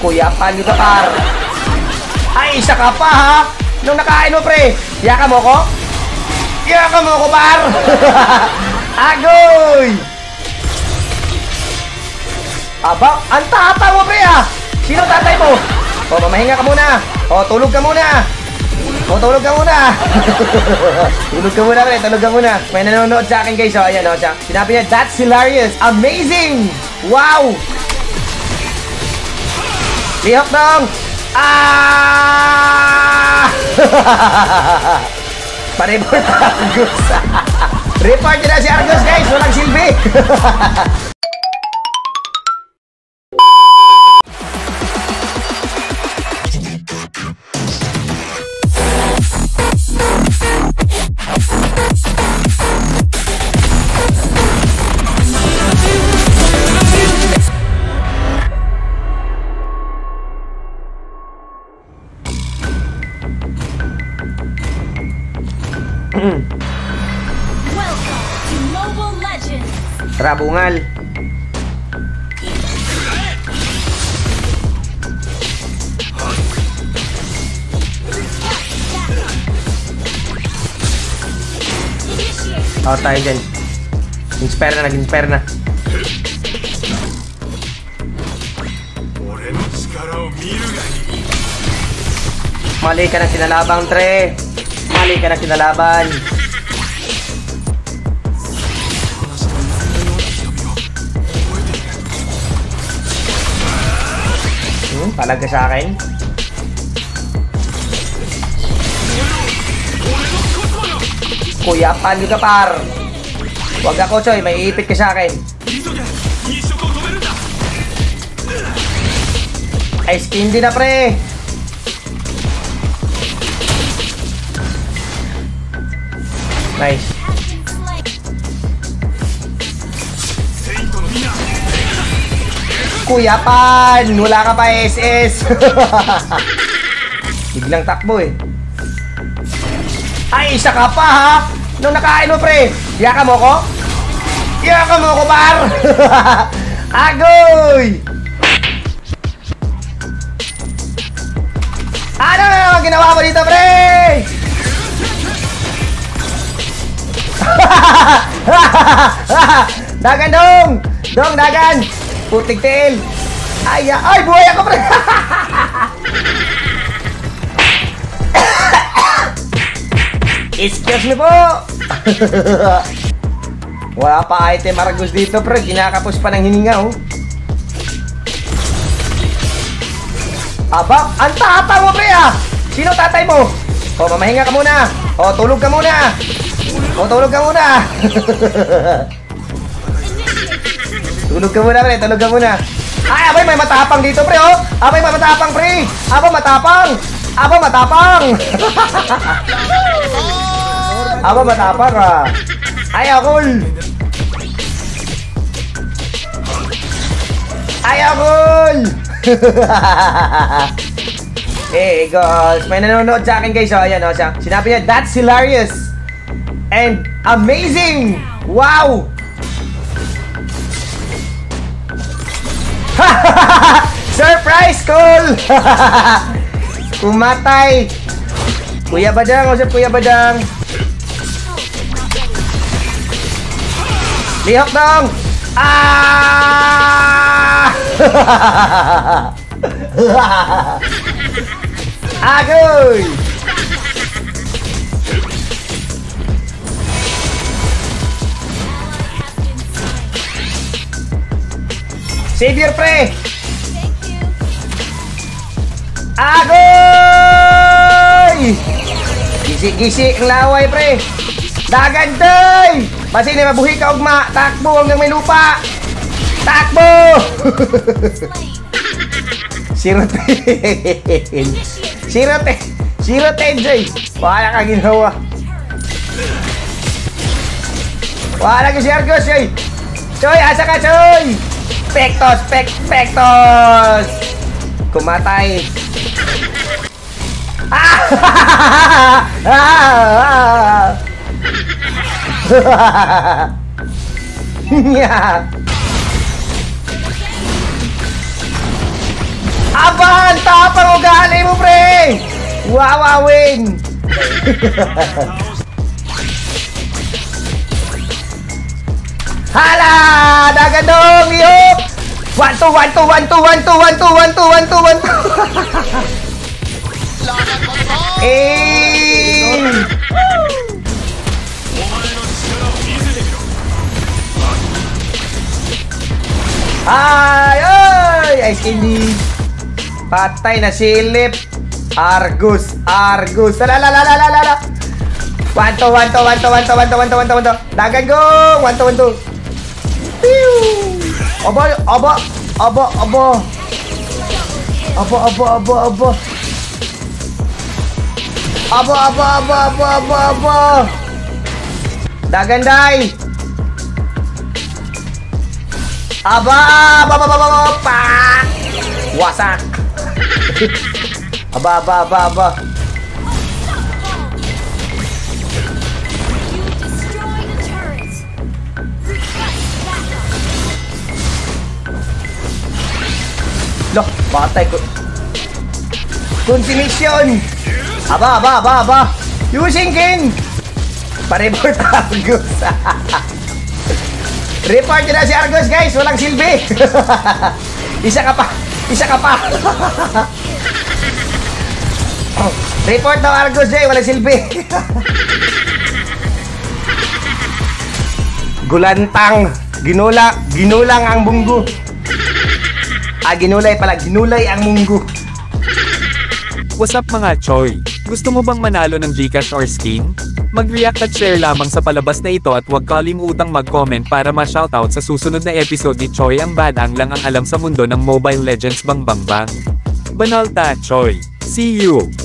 Kuyapan yung par. Ay, isa ka pa ha. Nung nakain mo pre. Yaka mo ko? Yaka mo ko par. Agoy. Aba, ang tatang mo pre ha. Sino tatay mo? O, mamahinga ka muna. O, tulog ka muna. O, tulog ka muna. Tulog ka muna pre, tulog ka muna. May nanonood sa akin guys. O, ayan o siya. Sinabi niya, that's hilarious. Amazing. Wow. Lihok dong. Ah! Pa-report Argus. Report nyo na si Argus guys. Walang silbi. Welcome to Mobile Legends. Rabungal. Oh, tayo dyan. Inspire na, nag-inspire na. Mali ka na sinalabang, tre. Mali ka na sinalaban. Talaga sa akin. Kuyapan yung kapar. Huwag ako, Choy. May iipit ka sa akin. Ice candy na, pre. Nice. Kuyapan! Wala ka pa SS. Biglang takbo eh. Ay, isa ka pa ha. Nung nakain mo pre. Yaka mo ko? Yaka mo ko par. Agoy! Ano na ginawa mo dito pre? Dagan dong! Dong, dagan! Putik tail! Ay, ay, buhay ako pre! Excuse me po! Wala pa item Argus dito pre, kinakapos pa ng hininga oh. Aba, ang tatang mo pre ah! Sino tatay mo? O, mamahinga ka muna! O, tulog ka muna! O, tulog ka muna! Tulog ka muna pre, tulog ka muna! Ay, abay, may matapang dito pre oh! Abay, may matapang pre! Aba, matapang! Aba, matapang! Aba, matapang ah! Ay, akol! Ay, akol! Hey, girls! May nanonood sa akin guys oh, ayan oh siya. Sinabi niya, that's hilarious! And amazing! Wow! Surprise call! Kumatay! Kuya Badang, usap Kuya Badang. Lihok dong! Ah! Agoy! Savior pre! Agoy! Gisi-gisi ang laway pre! Dagan day! Basi na mabuhi ka ugma! Takbo hanggang may lupa! Takbo! Sirotin! Sirotin! Sirotin, Joy! Wala ka ginawa! Wala ka si Argus, Joy! Joy, asa ka, Joy! Pektos! Pektos! Kumatay! Yeah. Aba, ang tapang ugali mo, pre! Wawawin! Hala! Dagadong! Yup! 1, 2, 1, 2, 1, 2, 1, 2, 1, 2, 1, 2, 1, 2, 1, 2. Eh! Ay! Ay! Ice candy! Patay na silip! Argus! Argus! Lalalala! 1, 2, 1, 2, 1, 2, 1, 2, 1, 2, 1, 2, 1, 2, 1, 2. Dagan go! 1, 2, 1, 2. Pew! Aba! Aba! Aba! Aba! Aba! Aba! Aba! Aba! Aba! Aba! Aba! Aba! Aba! Aba! Dagan day! Aba! Aba! Aba! Aba! Aba! Pak! Wasak! Aba! Aba! Aba! Aba! Loh, patay ko. Consummation! Aba, aba, aba, aba! Using King! Pa-report Argus! Report nyo na si Argus, guys! Walang silbi! Isa ka pa! Isa ka pa! Oh, report daw Argus, Jay! Walang silbi! Gulantang! Ginulang ang bunggo! Ginulay pala. Ginulay ang munggo. What's up mga Choy? Gusto mo bang manalo ng Gcash or skin? Mag-react at share lamang sa palabas na ito at huwag kalimutang mag-comment para ma-shoutout sa susunod na episode ni Choy. Ang badang lang ang alam sa mundo ng Mobile Legends Bang Bang Bang. Banalta Choy. See you!